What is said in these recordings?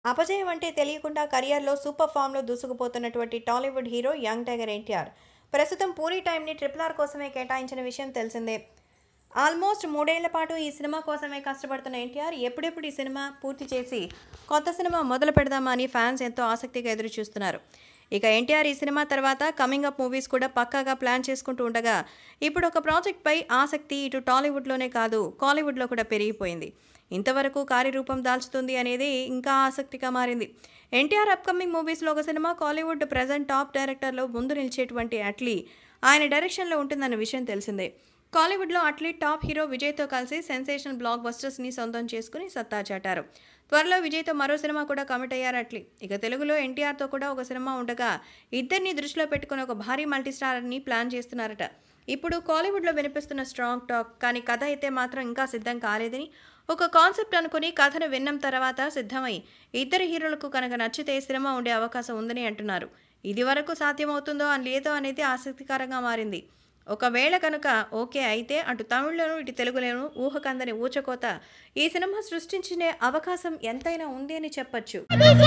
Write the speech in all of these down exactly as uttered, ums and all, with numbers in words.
అపజయం అంటే తెలియకుండా కెరియర్లో సూపర్ ఫామ్లో దూసుకుపోతున్నటువంటి Tollywood hero young tiger NTR ప్రస్తుతం పూరి టైంని ట్రిపుల్ ఆర్ కోసమే కేటాయించిన విషయం తెలిసిందే. ఆల్మోస్ట్ మూడేళ్ల పాటు ఈ సినిమా కోసమే కష్టపడుతున్న ఎన్టీఆర్ ఎప్పుడెప్పుడు ఈ సినిమా పూర్తి చేసి కొత్త సినిమా మొదలు పెడదామా అని ఫ్యాన్స్ ఎంతో ఆసక్తిగా ఎదురు చూస్తున్నారు. ఇక ఎన్టీఆర్ ఈ సినిమా తర్వాత కమింగ్ అప్ మూవీస్ కూడా పక్కాగా ప్లాన్ చేసుకుంటూ ఉండగా ఇప్పుడు ఒక ప్రాజెక్ట్పై ఆసక్తి ఇటు టాలీవుడ్లోనే కాదు కాలీవుడ్లో కూడా పెరిగిపోయింది. ఇంతవరకు కార్యరూపం దాల్చుతుంది అనేది ఇంకా ఆసక్తిగా మారింది. ఎన్టీఆర్ అప్కమింగ్ మూవీస్లో ఒక సినిమా కాలీవుడ్ ప్రజెంట్ టాప్ డైరెక్టర్లో ముందు నిలిచేటువంటి అట్లీ ఆయన డైరెక్షన్లో ఉంటుందన్న విషయం తెలిసిందే. కాలీవుడ్లో అట్లీ టాప్ హీరో విజయ్తో కలిసి సెన్సేషనల్ బ్లాక్ బస్టర్స్ని సొంతం చేసుకుని సత్తా చాటారు. త్వరలో విజయ్తో మరో సినిమా కూడా కమిట్ అయ్యారు అట్లీ. ఇక తెలుగులో ఎన్టీఆర్తో కూడా ఒక సినిమా ఉండగా ఇద్దరిని దృష్టిలో పెట్టుకుని ఒక భారీ మల్టీస్టార్ని ప్లాన్ చేస్తున్నారట. ఇప్పుడు కాలీవుడ్లో వినిపిస్తున్న స్ట్రాంగ్ టాక్ కానీ కథ అయితే మాత్రం ఇంకా సిద్ధం కాలేదని, ఒక కాన్సెప్ట్ అనుకుని కథను విన్న తర్వాత సిద్ధమై ఇద్దరు హీరోలకు కనుక నచ్చితే సినిమా ఉండే అవకాశం ఉందని అంటున్నారు. ఇది వరకు సాధ్యమవుతుందో అని లేదో అనేది ఆసక్తికరంగా మారింది. ఒకవేళ కనుక ఓకే అయితే అటు తమిళ్లోనూ ఇటు తెలుగులోనూ ఊహకందని ఊచకోత ఈ సినిమా సృష్టించే అవకాశం ఎంతైనా ఉంది అని చెప్పొచ్చు.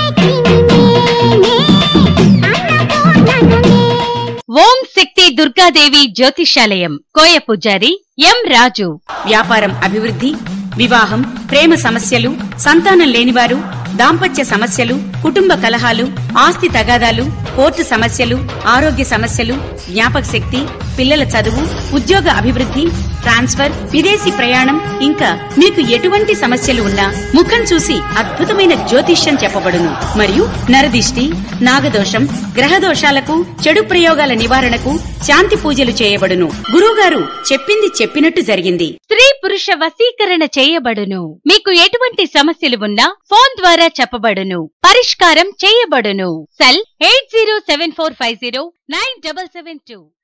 ఓం శక్తి దుర్గాదేవి జ్యోతిషాలయం కోయ పూజారి ఎం రాజు. వ్యాపారం అభివృద్ధి, వివాహం, ప్రేమ సమస్యలు, సంతానం లేనివారు, దాంపత్య సమస్యలు, కుటుంబ కలహాలు, ఆస్తి తగాదాలు, కోర్టు సమస్యలు, ఆరోగ్య సమస్యలు, జ్ఞాపక శక్తి, పిల్లల చదువు, ఉద్యోగ అభివృద్ధి, ట్రాన్స్ఫర్, విదేశీ ప్రయాణం, ఇంకా మీకు ఎటువంటి సమస్యలు ఉన్నా ముఖం చూసి అద్భుతమైన జ్యోతిష్యం చెప్పబడును. మరియు నరదిష్టి, నాగదోషం, గ్రహదోషాలకు, చెడు ప్రయోగాల నివారణకు శాంతి పూజలు చేయబడును. గురువుగారు చెప్పింది చెప్పినట్టు జరిగింది. స్త్రీ పురుష వశీకరణ చేయబడును. మీకు ఎటువంటి సమస్యలు ఉన్నా ఫోన్ ద్వారా చెప్పబడును, పరిష్కారం చేయబడును. Cell eight zero seven four five zero nine double seven two.